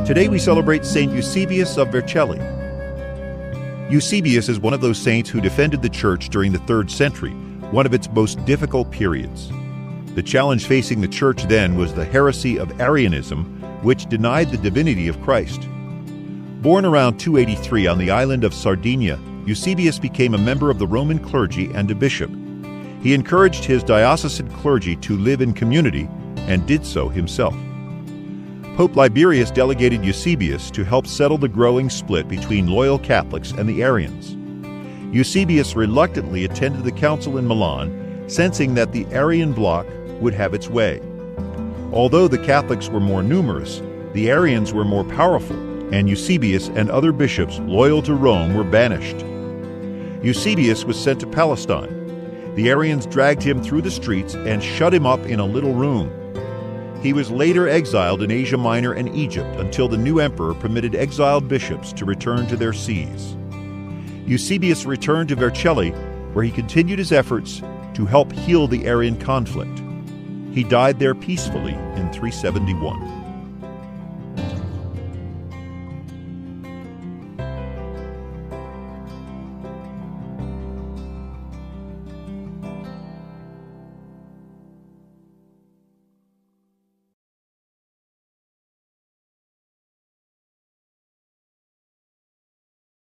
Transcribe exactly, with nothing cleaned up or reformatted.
Today we celebrate Saint Eusebius of Vercelli. Eusebius is one of those saints who defended the Church during the third century, one of its most difficult periods. The challenge facing the Church then was the heresy of Arianism, which denied the divinity of Christ. Born around two eighty-three on the island of Sardinia, Eusebius became a member of the Roman clergy and a bishop. He encouraged his diocesan clergy to live in community and did so himself. Pope Liberius delegated Eusebius to help settle the growing split between loyal Catholics and the Arians. Eusebius reluctantly attended the council in Milan, sensing that the Arian bloc would have its way. Although the Catholics were more numerous, the Arians were more powerful, and Eusebius and other bishops loyal to Rome were banished. Eusebius was sent to Palestine. The Arians dragged him through the streets and shut him up in a little room. He was later exiled in Asia Minor and Egypt until the new emperor permitted exiled bishops to return to their sees. Eusebius returned to Vercelli, where he continued his efforts to help heal the Arian conflict. He died there peacefully in three seventy-one.